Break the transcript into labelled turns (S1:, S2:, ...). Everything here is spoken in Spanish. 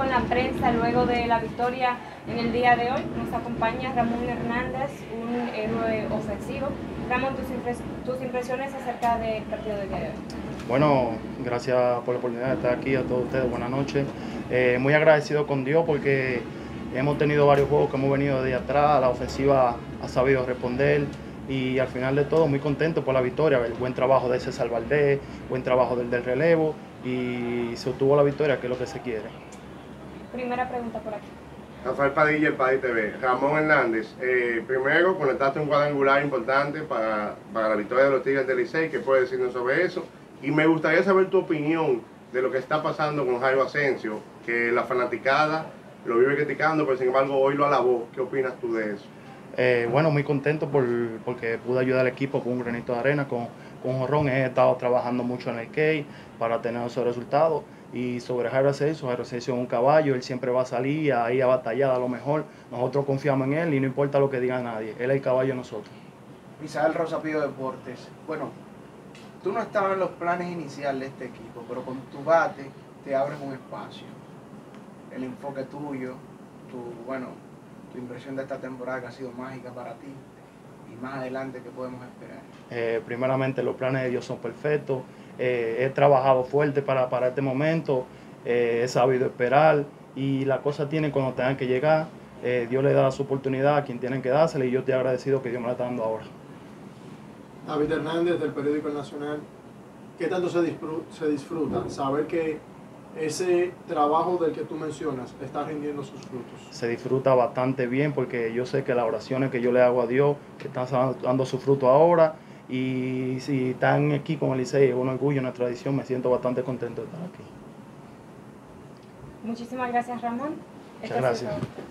S1: con la prensa luego de la victoria en el día de hoy. Nos acompaña Ramón Hernández, un héroe ofensivo. Ramón, tus impresiones acerca del partido de hoy.
S2: Bueno, gracias por la oportunidad de estar aquí, a todos ustedes, buenas noches. Muy agradecido con Dios porque hemos tenido varios juegos que hemos venido de atrás, la ofensiva ha sabido responder y al final de todo muy contento por la victoria, el buen trabajo de César Valdés, buen trabajo del relevo y se obtuvo la victoria, que es lo que se quiere.
S1: Primera pregunta por aquí.
S3: Rafael Padilla, el Padilla TV. Ramón Hernández, primero conectaste un cuadrangular importante para la victoria de los Tigres del Licey. ¿Qué puedes decirnos sobre eso? Y me gustaría saber tu opinión de lo que está pasando con Jairo Asensio, que la fanaticada lo vive criticando, pero sin embargo hoy lo alabó. ¿Qué opinas tú de eso?
S2: Bueno, muy contento porque pude ayudar al equipo con un granito de arena, con jonrón. He estado trabajando mucho en el Key para tener esos resultados. Y sobre Jairo Asensio es un caballo, él siempre va a salir ahí a batallar a lo mejor. Nosotros confiamos en él y no importa lo que diga nadie, él es el caballo de nosotros.
S4: Misael Rosapío Deportes. Bueno, tú no estabas en los planes iniciales de este equipo, pero con tu bate te abres un espacio. El enfoque tuyo, tu impresión de esta temporada que ha sido mágica para ti y más adelante, ¿qué podemos esperar?
S2: Primeramente, los planes de Dios son perfectos. He trabajado fuerte para este momento, he sabido esperar y las cosas tienen cuando tengan que llegar. Dios le da su oportunidad a quien tienen que dársela y yo estoy agradecido que Dios me la está dando ahora.
S5: David Hernández, del periódico El Nacional. ¿Qué tanto se disfruta saber que ese trabajo del que tú mencionas está rindiendo sus frutos?
S2: Se disfruta bastante bien porque yo sé que las oraciones que yo le hago a Dios que están dando su fruto ahora, y si están aquí con el Licey, es un orgullo, una tradición, me siento bastante contento de estar aquí.
S1: Muchísimas gracias, Ramón.
S2: Muchas gracias.